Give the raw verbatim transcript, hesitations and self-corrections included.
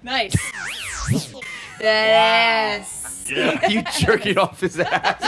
Nice. Yes. Yeah. You jerking off his ass.